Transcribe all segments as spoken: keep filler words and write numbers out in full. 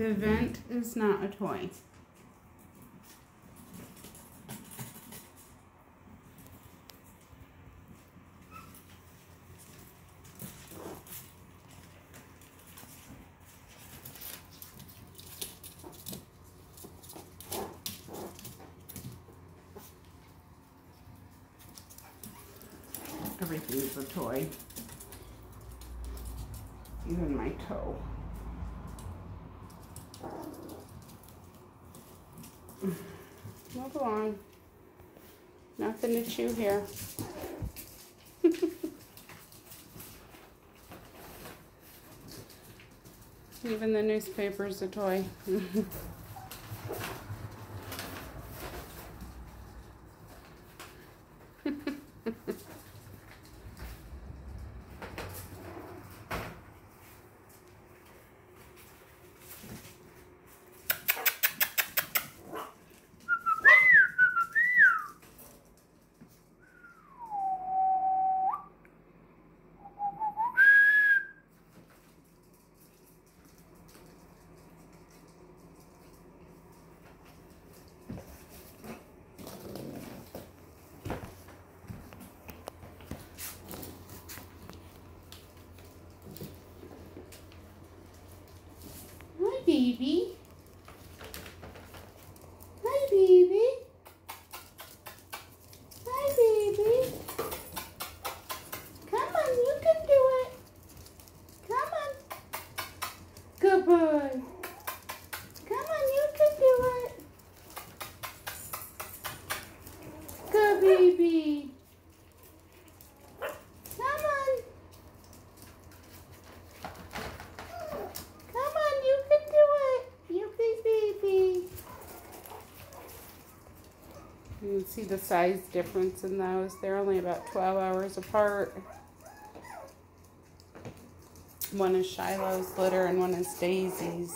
The vent is not a toy. Everything's a toy. Even my toe. Move along. Nothing to chew here. Even the newspaper's a toy. Baby. Hi, baby. Hi, baby. Come on, you can do it. Come on. Good boy. Come on, you can do it. Good baby. Come on. Come on, you can do it. You big baby. You can see the size difference in those. They're only about twelve hours apart. One is Shiloh's litter and one is Daisy's.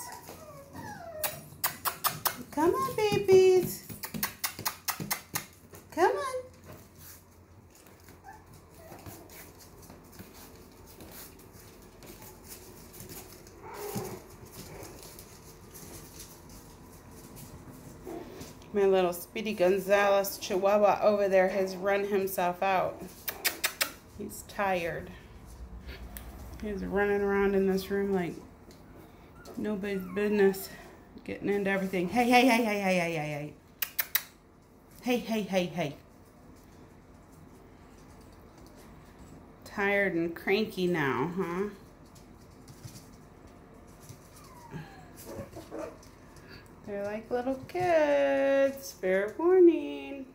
Come on, babies. Come on. My little Speedy Gonzales Chihuahua over there has run himself out. He's tired. He's running around in this room like nobody's business, getting into everything. Hey, hey, hey, hey, hey, hey, hey, hey. Hey, hey, hey, hey. Tired and cranky now, huh? They're like little kids. Fair warning.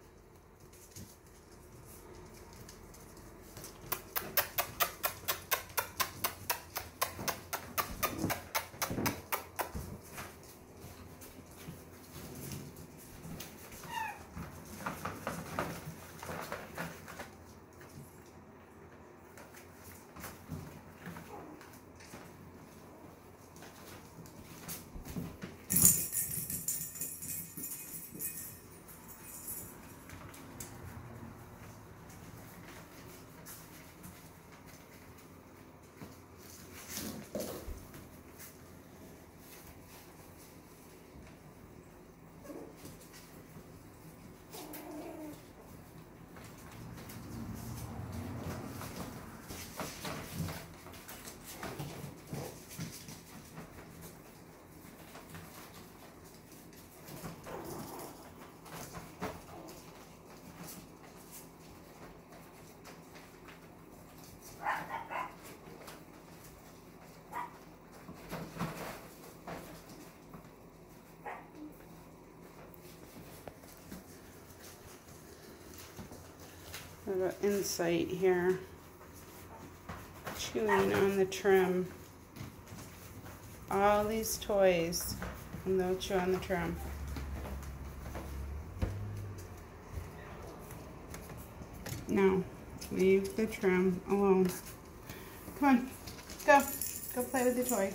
I have an Insight here, chewing on the trim. All these toys, and they'll chew on the trim. No, leave the trim alone. Come on, go, go play with the toy.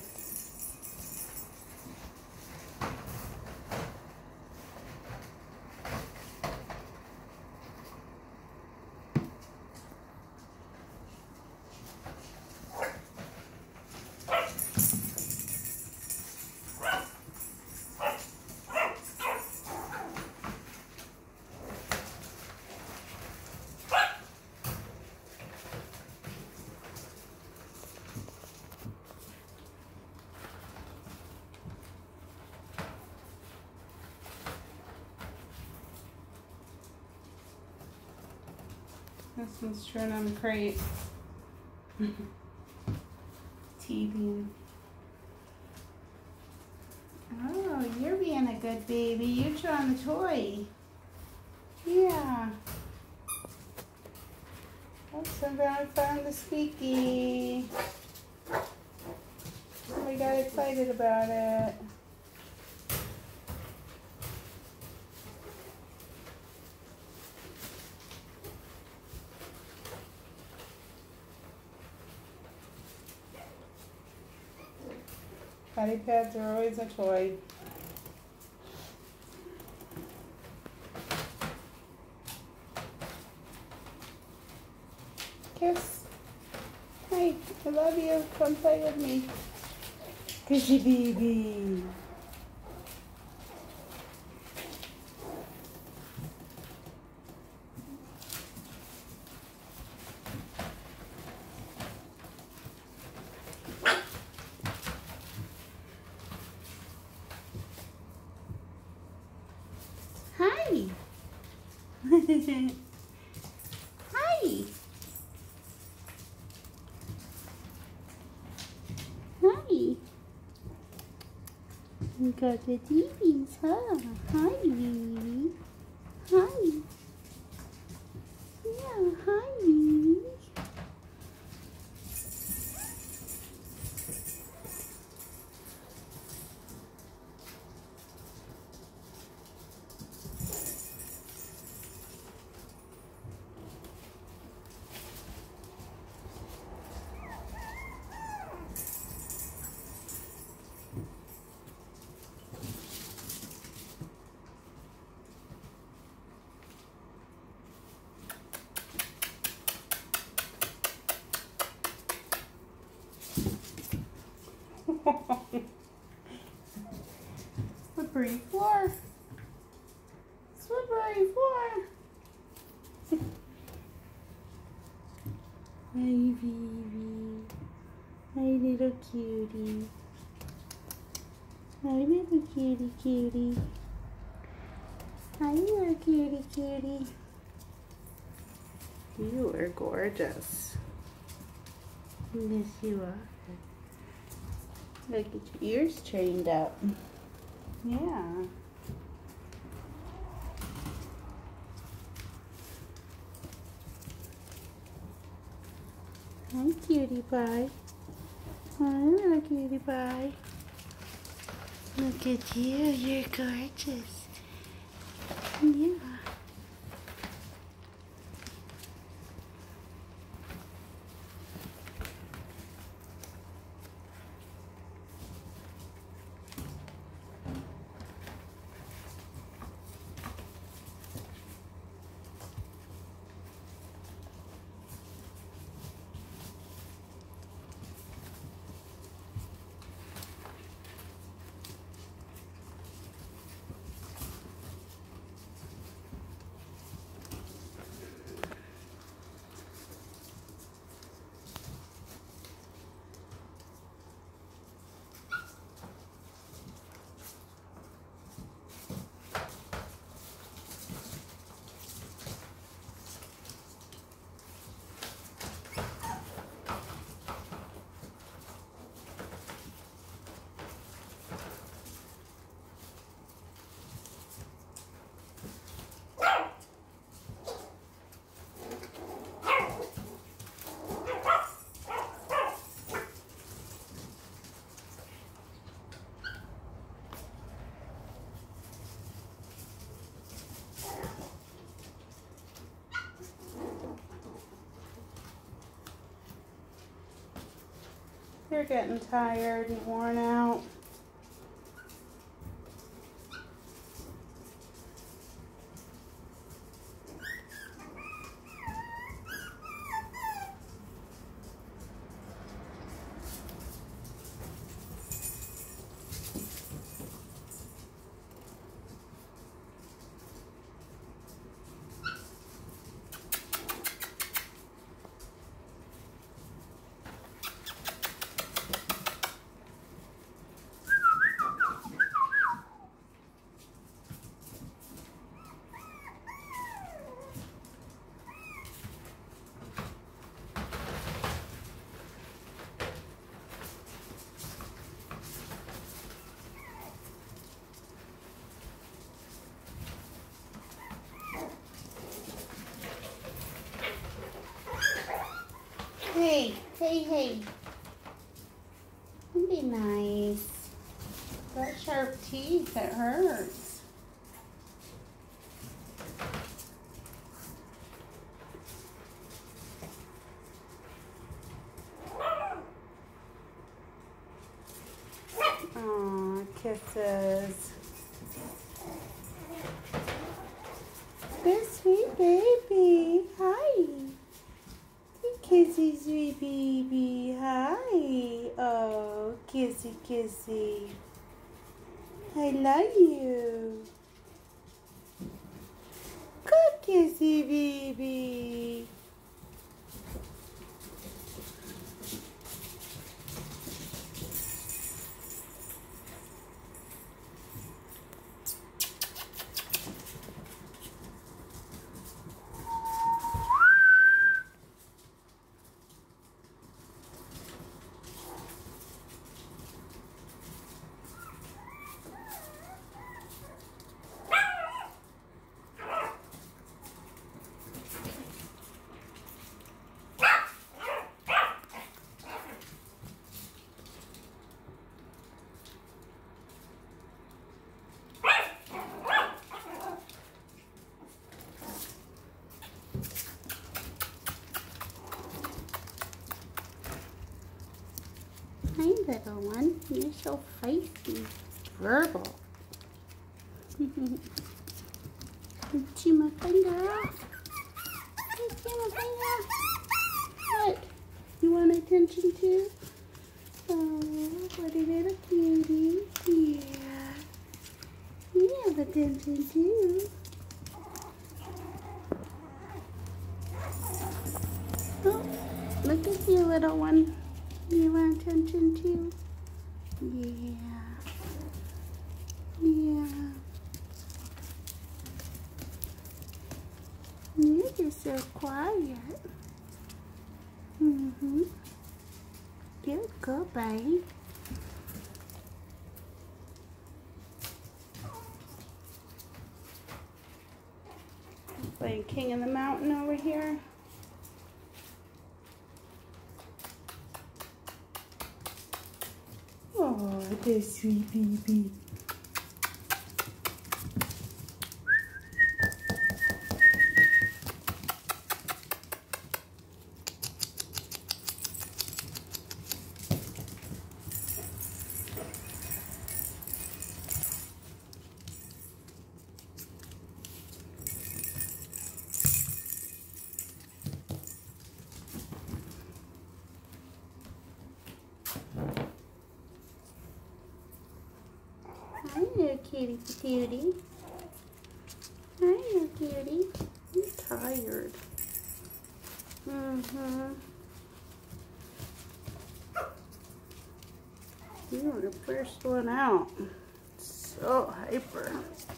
This one's chewing on the crate. Teething. Oh, you're being a good baby. You chew on the toy. Yeah. Oops, somebody found the squeaky. We got excited about it. Potty pads are always a toy. Kiss. Hey, I love you. Come play with me. Kissy baby. Hi. Hi. Hi. You got the T Vs, huh? Hi, baby. Hi. Yeah, hi, baby. Slippery floor. Slippery floor. Hi, baby. Hi, little cutie. Hi, little cutie cutie. Hi, little cutie cutie. You are gorgeous. Yes, you are. Look at your ears trained up. Yeah. Hi, cutie pie. Hi, little cutie pie. Look at you. You're gorgeous. Yeah. You're getting tired and worn out. Hey, hey. Be nice. Got sharp teeth. It hurts. Aw, kisses. Good sweet baby. Hi. Kissy, sweet baby. Hi. Oh, kissy, kissy. I love you. Good kissy, baby. Hi, little one. You're so feisty. Verbal. Chew my finger off. Chew my finger off. What? You want attention too? Oh, what a little cutie. Yeah. You have attention too. Oh, look at you, little one. You want attention too? Yeah. Yeah. You're just so quiet. Mm-hmm. You're good, babe. Playing King of the Mountain over here. Oh, this sweet baby. Hi there, cutie patootie. Hi there, cutie. You're tired. Mm-hmm. You were the first one out. So hyper.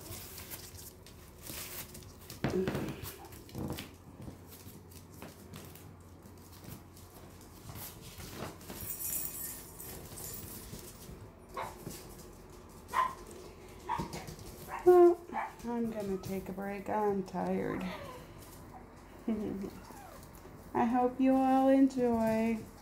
Well, I'm gonna take a break. I'm tired. I hope you all enjoy.